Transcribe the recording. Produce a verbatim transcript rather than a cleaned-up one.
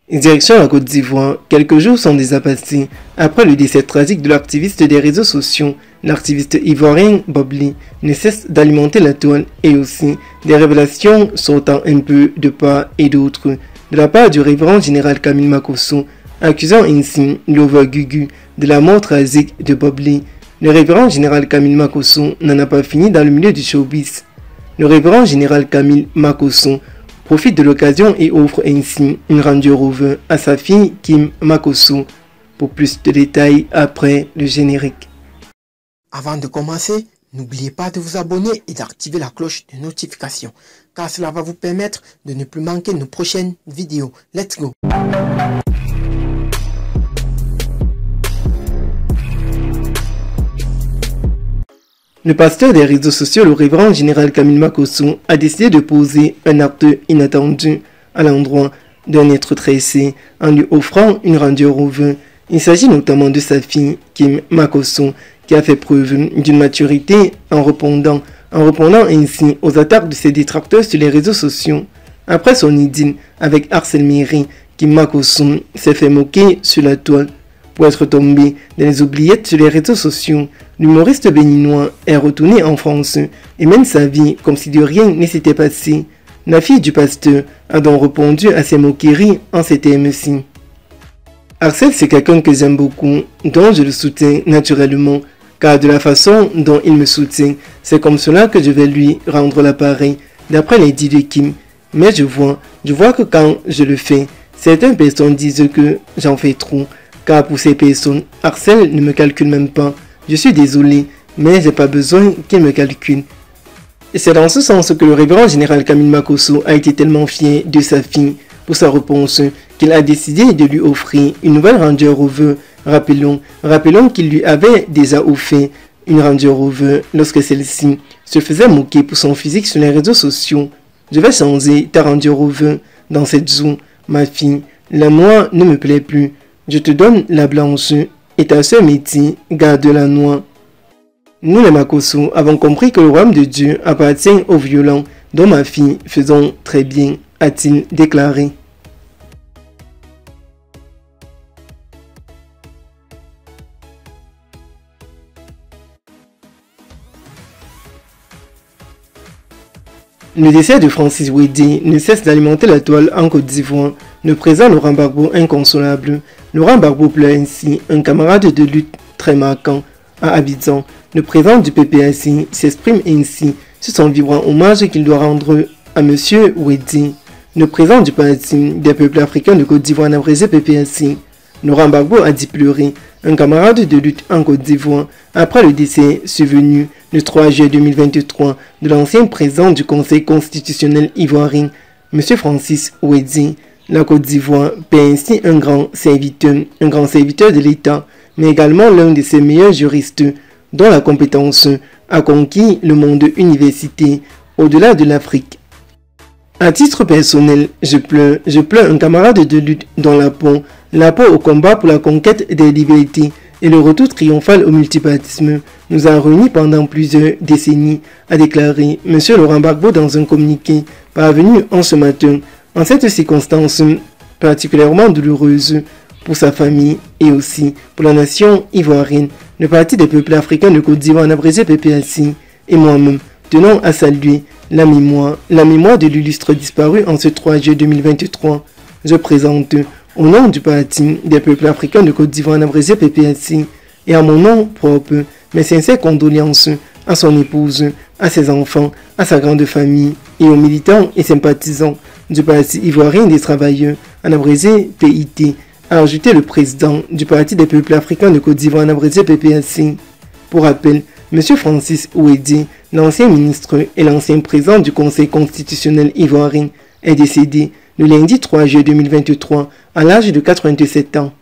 Direction la Côte d'Ivoire, quelques jours sont déjà passés après le décès tragique de l'activiste des réseaux sociaux. L'activiste ivoirien Bob Lee ne cesse d'alimenter la toile et aussi des révélations sortant un peu de part et d'autre de la part du révérend général Camille Makosso, accusant ainsi Lova Gugu de la mort tragique de Bob Lee. Le révérend général Camille Makosso n'en a pas fini dans le milieu du showbiz. Le révérend général Camille Makosso profite de l'occasion et offre ainsi une rendue rover à sa fille Kim Makosso. Pour plus de détails après le générique. Avant de commencer, n'oubliez pas de vous abonner et d'activer la cloche de notification, car cela va vous permettre de ne plus manquer nos prochaines vidéos. Let's go! Le pasteur des réseaux sociaux, le révérend général Camille Makosso, a décidé de poser un acte inattendu à l'endroit d'un être tressé en lui offrant une rendue rover. Il s'agit notamment de sa fille, Kim Makosso, qui a fait preuve d'une maturité en répondant, en répondant ainsi aux attaques de ses détracteurs sur les réseaux sociaux. Après son idylle avec Arsène Méry, Kim Makosso s'est fait moquer sur la toile. Pour être tombé dans les oubliettes sur les réseaux sociaux, l'humoriste béninois est retourné en France et mène sa vie comme si de rien ne s'était passé. La fille du pasteur a donc répondu à ses moqueries en ces termes-ci. Arsène, c'est quelqu'un que j'aime beaucoup, dont je le soutiens naturellement, car de la façon dont il me soutient, c'est comme cela que je vais lui rendre l'appareil, d'après les dits de Kim. Mais je vois, je vois que quand je le fais, certaines personnes disent que j'en fais trop, car pour ces personnes, Arsène ne me calcule même pas. Je suis désolé, mais j'ai pas besoin qu'il me calcule. Et c'est dans ce sens que le révérend général Camille Makosso a été tellement fier de sa fille pour sa réponse qu'il a décidé de lui offrir une nouvelle rendue rover. Rappelons, rappelons qu'il lui avait déjà offert une rendue rover lorsque celle-ci se faisait moquer pour son physique sur les réseaux sociaux. Je vais changer ta rendue rover dans cette zone, ma fille. La noire ne me plaît plus. Je te donne la blanche et ta seule métier garde la noire. Nous les Makosso avons compris que le royaume de Dieu appartient aux violents, dont ma fille faisons très bien, a-t-il déclaré. Le décès de Francis Ouédé ne cesse d'alimenter la toile en Côte d'Ivoire. Le président Laurent Gbagbo inconsolable. Laurent Gbagbo pleure ainsi un camarade de lutte très marquant à Abidjan. Le président du P P A C s'exprime ainsi sur son vibrant hommage qu'il doit rendre à M. Ouédé. Le président du Parti des peuples africains de Côte d'Ivoire, abrégé P P A C, Laurent Gbagbo, a dit pleurer un camarade de lutte en Côte d'Ivoire après le décès survenu le trois juillet deux mille vingt-trois de l'ancien président du Conseil constitutionnel ivoirien, M. Francis Ouédé. La Côte d'Ivoire paie ainsi un grand serviteur, un grand serviteur de l'État, mais également l'un de ses meilleurs juristes, dont la compétence a conquis le monde universitaire au-delà de l'Afrique. À titre personnel, je pleure, je pleure un camarade de lutte dont l'apport, l'apport au combat pour la conquête des libertés et le retour triomphal au multipartisme nous a réunis pendant plusieurs décennies, a déclaré M. Laurent Gbagbo dans un communiqué parvenu en ce matin. En cette circonstance particulièrement douloureuse pour sa famille et aussi pour la nation ivoirienne, le Parti des peuples africains de Côte d'Ivoire, en abrégé P P A C, et moi-même tenons à saluer la mémoire, la mémoire de l'illustre disparu en ce trois juillet deux mille vingt-trois. Je présente au nom du Parti des peuples africains de Côte d'Ivoire, en abrégé P P A C, et à mon nom propre, mes sincères condoléances à son épouse, à ses enfants, à sa grande famille et aux militants et sympathisants du Parti ivoirien des travailleurs, en abrégé P I T, a ajouté le président du Parti des peuples africains de Côte d'Ivoire, en abrégé P P A C. Pour rappel, M. Francis Ouédé, l'ancien ministre et l'ancien président du Conseil constitutionnel ivoirien, est décédé le lundi trois juillet deux mille vingt-trois à l'âge de quatre-vingt-sept ans.